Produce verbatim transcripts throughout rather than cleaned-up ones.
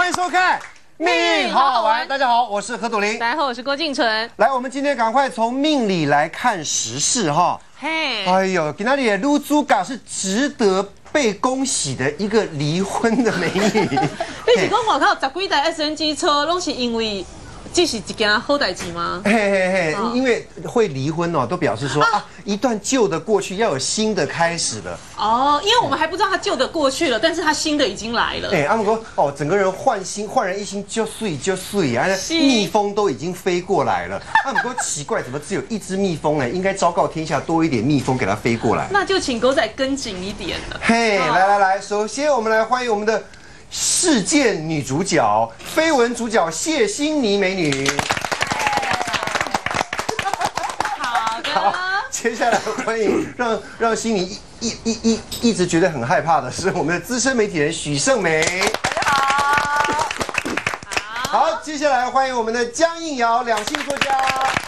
欢迎收看《命运好好玩》。大家好，我是何笃林。 大家好，我是郭敬纯。 来，我们今天赶快从命理来看时事哈。 嘿， 哎呦，给那里的露珠嘎是值得被恭喜的一个离婚的美女。 你是讲外口十几台 S N G 车，拢是因为这是一件好代志吗？ 嘿嘿嘿，因为会离婚哦，都表示说啊，一段旧的过去，要有新的开始了。 哦，因为我们还不知道他旧的过去了，但是他新的已经来了。 哎，阿姆哥哦，整个人焕新，焕然一新，就碎就碎啊！蜜蜂都已经飞过来了。阿姆哥奇怪，怎么只有一只蜜蜂呢？应该昭告天下，多一点蜜蜂给它飞过来。 那就请狗仔跟紧一点了。 嘿，来来来，首先我们来欢迎我们的事件女主角，绯闻主角谢欣妮美女。 好的。 好，接下来欢迎让让欣妮一一一一一直觉得很害怕的是我们的资深媒体人许胜梅。 大家好。 好，接下来欢迎我们的江映瑶，两性作家。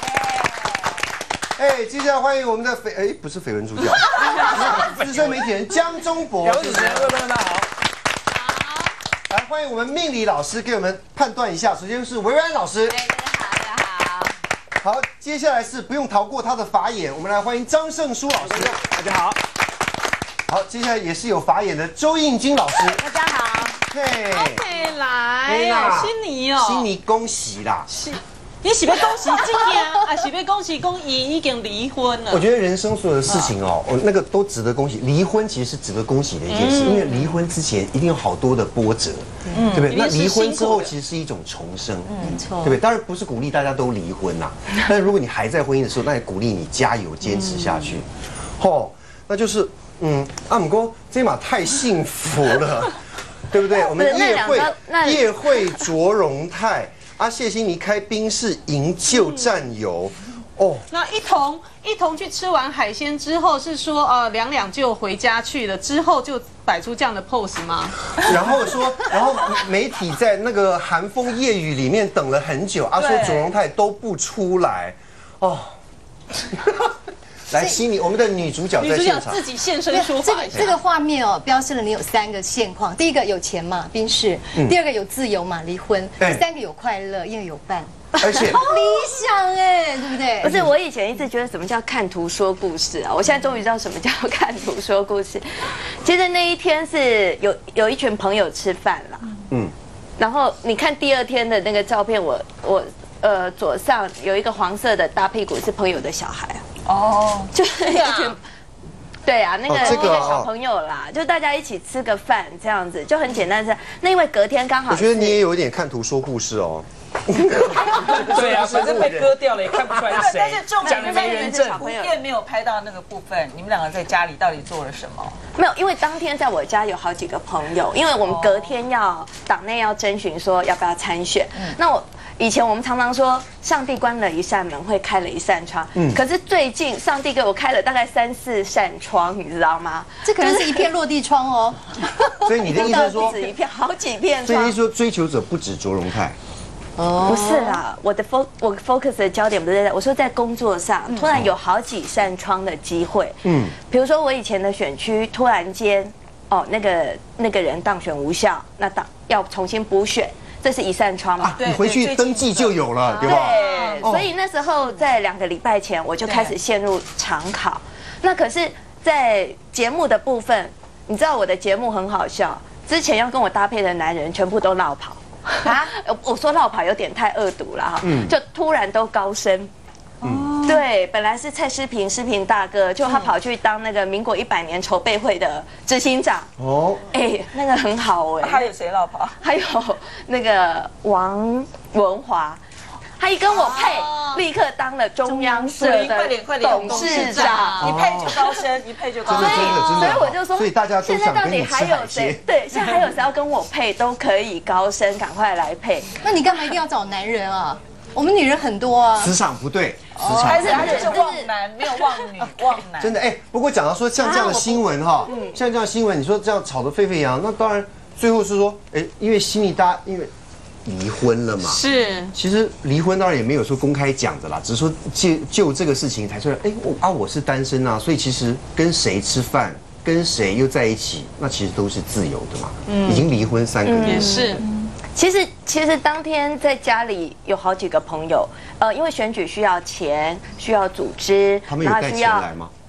哎，接下来欢迎我们的绯哎不是绯闻主角，资深媒体人江中博。 姚主持人，各位观众大家好。 来，欢迎我们命理老师给我们判断一下。首先是维安老师。 哎，大家好，大家好。 好，接下来是不用逃过他的法眼，我们来欢迎张胜书老师。 大家好。 好，接下来也是有法眼的周应金老师。 大家好。 嘿， OK， 来哦，欣妮哦， 欣妮恭喜啦！ 是，你是要恭喜这件，还是要恭喜公姨已经离婚了？ 我觉得人生所有的事情哦，哦那个都值得恭喜。离婚其实是值得恭喜的一件事，因为离婚之前一定有好多的波折，对不对？那离婚之后其实是一种重生， 没错， 对不对？当然不是鼓励大家都离婚呐，但是如果你还在婚姻的时候，那也鼓励你加油坚持下去。哦，那就是嗯，阿姆哥这马太幸福了，对不对？我们叶慧叶慧卓荣泰。啊，谢欣妮开宾士营救战友，哦， 那一同一同去吃完海鲜之后，是说呃两两就回家去了，之后就摆出这样的 pose 吗？ 然后说，然后媒体在那个寒风夜雨里面等了很久，啊，说卓荣泰都不出来，哦。来，欣妮，我们的女主角在现场， 自己现身说法一下。 这个画面哦，标示了你有三个现况：第一个有钱嘛，宾士；第二个有自由嘛，离婚；第三个有快乐，因为有伴。 而且好理想哎，对不对？ 不是，我以前一直觉得什么叫看图说故事啊，我现在终于知道什么叫看图说故事。其实那一天是有有一群朋友吃饭啦，嗯，然后你看第二天的那个照片，我我呃左上有一个黄色的大屁股是朋友的小孩啊。哦，就是一群，对啊，那个那个小朋友啦，就大家一起吃个饭这样子，就很简单。是那因为隔天刚好， 我觉得你也有一点看图说故事哦。 对啊，反正被割掉了也看不出来是谁。 但是重点讲的没人证。 图片没有拍到那个部分，你们两个在家里到底做了什么？ 没有，因为当天在我家有好几个朋友，因为我们隔天要党内要征询说要不要参选，那我。以前我们常常说，上帝关了一扇门，会开了一扇窗。嗯，可是最近上帝给我开了大概三四扇窗，你知道吗？ 这可能是一片落地窗哦。 所以你的意思是说， 不止一片，好几片窗。 所以你说追求者不止卓荣泰。 哦，不是啦，我的 fo 我 focus 的焦点不是在，我说在工作上，突然有好几扇窗的机会。嗯，比如说我以前的选区突然间，哦，那个那个人当选无效，那当要重新补选。这是一扇窗嘛？ 你回去登记就有了，对吧？ 对，所以那时候在两个礼拜前我就开始陷入常考。那可是，在节目的部分，你知道我的节目很好笑，之前要跟我搭配的男人全部都落跑啊！我说落跑有点太恶毒了哈，就突然都高升。嗯，对，本来是蔡诗平，诗平大哥，就他跑去当那个民国一百年筹备会的执行长。哦，哎，那个很好哎。 还有谁落跑？ 还有那个王文华，他一跟我配，立刻当了中央社的董事长。 一配就高升，一配就高升。 所以，所以我就说， 所以大家现在到底还有谁？对，现在还有谁要跟我配，都可以高升，赶快来配。 那你干嘛一定要找男人啊？我们女人很多啊， 磁场不对，磁场还是还是旺男，没有旺女，旺男。 真的哎，不过讲到说像这样的新闻哈，像这样的新闻，你说这样吵得沸沸扬扬，那当然最后是说，哎，因为心里大家因为离婚了嘛， 是， 其实离婚当然也没有说公开讲的啦，只是说就就这个事情才说，哎，我啊我是单身啊，所以其实跟谁吃饭，跟谁又在一起，那其实都是自由的嘛，已经离婚三个月， 也是。 其实其实当天在家里有好几个朋友，呃，因为选举需要钱，需要组织， 他们有带钱来吗？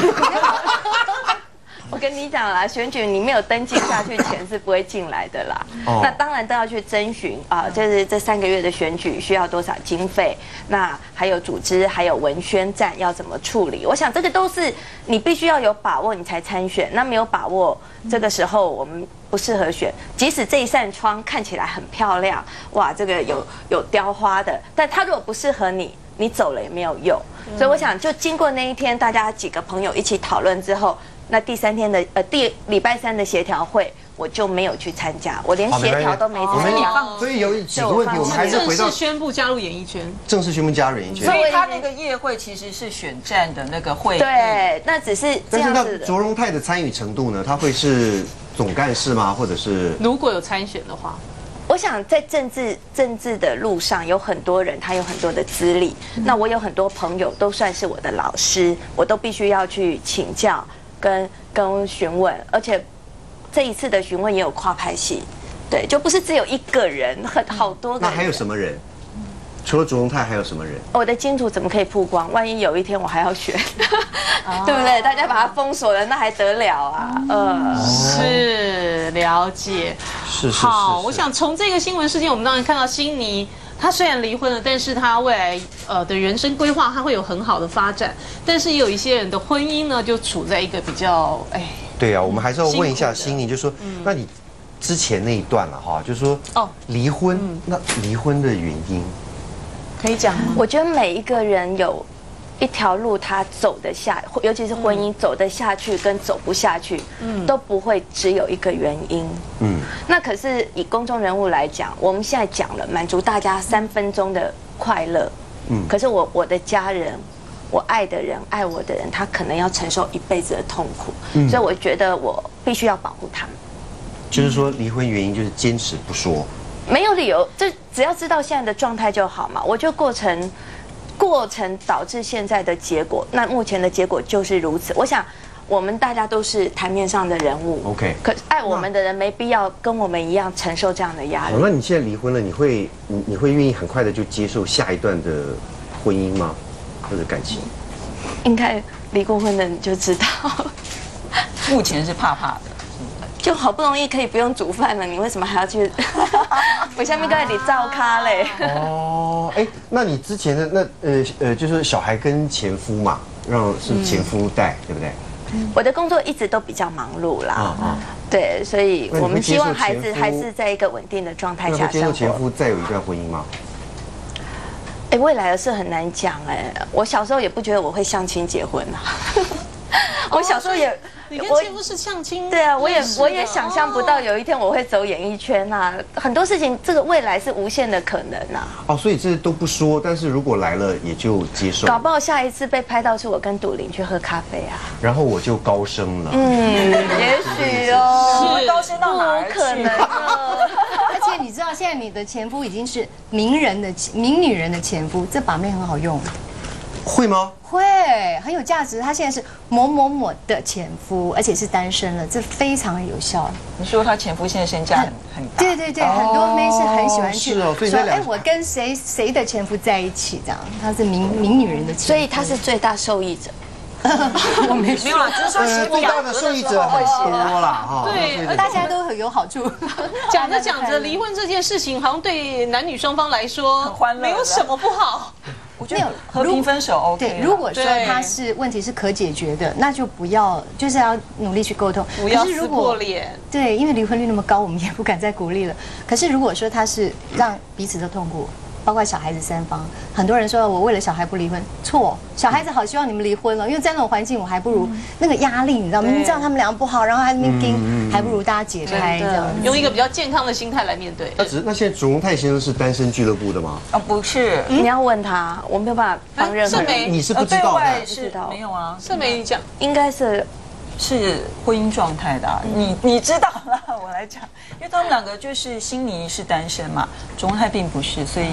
我跟你讲啦，选举你没有登记下去，钱是不会进来的啦。哦、那当然都要去征询啊，就是这三个月的选举需要多少经费，那还有组织，还有文宣站要怎么处理。我想这个都是你必须要有把握，你才参选。那没有把握，这个时候我们不适合选。即使这一扇窗看起来很漂亮，哇，这个有有雕花的，但它如果不适合你，你走了也没有用。所以我想，就经过那一天，大家几个朋友一起讨论之后。那第三天的呃第礼拜三的协调会，我就没有去参加，我连协调都没参加。 所以有几个问题，我们还是回到正式宣布加入演艺圈， 正式宣布加入演艺圈。 所以他那个夜会其实是选战的那个会议。 对，那只是这样子的。 但是那卓荣泰的参与程度呢？他会是总干事吗？或者是如果有参选的话？ 我想在政治政治的路上有很多人，他有很多的资历。那我有很多朋友都算是我的老师，我都必须要去请教。跟跟询问，而且这一次的询问也有跨派系，对，就不是只有一个人，很好多个人。 那还有什么人？除了卓荣泰，还有什么人？ 我的金主怎么可以曝光？万一有一天我还要选，对不对？大家把它封锁了，那还得了啊？呃， 是了解。 是是是。 好，我想从这个新闻事件，我们当然看到辛尼。他虽然离婚了，但是他未来呃的人生规划，他会有很好的发展。但是也有一些人的婚姻呢，就处在一个比较哎。 对啊，我们还是要问一下辛尼，就说，嗯、那你之前那一段了哈，就是说哦离婚，嗯、那离婚的原因可以讲吗？ 我觉得每一个人有一条路，他走得下，尤其是婚姻走得下去跟走不下去，嗯，都不会只有一个原因。嗯，那可是以公众人物来讲，我们现在讲了满足大家三分钟的快乐，嗯，可是我我的家人，我爱的人，爱我的人，他可能要承受一辈子的痛苦，嗯，所以我觉得我必须要保护他们。 就是说，离婚原因就是坚持不说， 没有理由，就只要知道现在的状态就好嘛。我觉得过程。过程导致现在的结果，那目前的结果就是如此。我想，我们大家都是台面上的人物 ，OK。 可爱我们的人没必要跟我们一样承受这样的压力。 那你现在离婚了，你会你你会愿意很快的就接受下一段的婚姻吗？或者感情？ 应该离过婚的人就知道， 目前是怕怕的。 就好不容易可以不用煮饭了，你为什么还要去？我下面在里照咖嘞。哦， 哎，那你之前的那呃呃，就是小孩跟前夫嘛，让是前夫带，对不对？ 我的工作一直都比较忙碌啦，啊对，所以我们希望孩子还是在一个稳定的状态下生活。 接受前夫再有一段婚姻吗？ 哎，未来的事很难讲哎。我小时候也不觉得我会相亲结婚啊。我小时候也。 你跟前夫是相亲？ 对啊，我也我也想象不到有一天我会走演艺圈啊，很多事情这个未来是无限的可能啊。 哦，所以这都不说，但是如果来了也就接受。 搞不好下一次被拍到是我跟杜玲去喝咖啡啊， 然后我就高升了。 嗯，也许哦， 是高升到哪儿去？ 不可能哦。 而且你知道，现在你的前夫已经是名人的名女人的前夫，这把妹很好用。 会吗？ 会，很有价值。他现在是某某某的前夫，而且是单身了，这非常有效。 你说他前夫现在身价很很大？ 对对对，很多妹是很喜欢去说， 哎，我跟谁谁的前夫在一起，这样。他是名名女人的前夫， 所以他是最大受益者。 我没没有啦，只是说最大的受益者很多啦，哈。 对， 大家都很有好处。 讲着讲着，离婚这件事情好像对男女双方来说没有什么不好。 我觉得和平分手 OK。 对，如果说他是问题是可解决的，那就不要，就是要努力去沟通， 不要撕破脸。 对，因为离婚率那么高，我们也不敢再鼓励了。可是如果说他是让彼此都痛苦，包括小孩子三方，很多人说我为了小孩不离婚，错，小孩子好希望你们离婚了，因为在那种环境，我还不如那个压力，你知道，明明知道他们两个不好，然后还在那边盯，还不如大家解开这样， 用一个比较健康的心态来面对。 那只那现在卓荣泰先生是单身俱乐部的吗？ 啊，不是， 你要问他，我没有办法帮任何人。 你是不知道的， 是没有啊， 盛梅你讲， 应该是。 是婚姻状态的、啊，你你知道啦，我来讲，因为他们两个就是辛尼是单身嘛，卓荣泰并不是，所以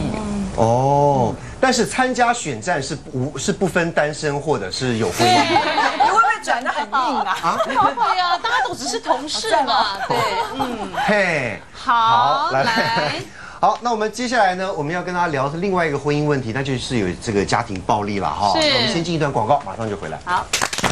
哦，但是参加选战是不是不分单身或者是有婚姻？ 你会不会转的很硬啊。 啊， 对呀，大家都只是同事嘛，对，嗯， 嘿， 好， 来来， 好，那我们接下来呢，我们要跟大家聊的是另外一个婚姻问题，那就是有这个家庭暴力了哈。 是那我们先进一段广告，马上就回来。 好。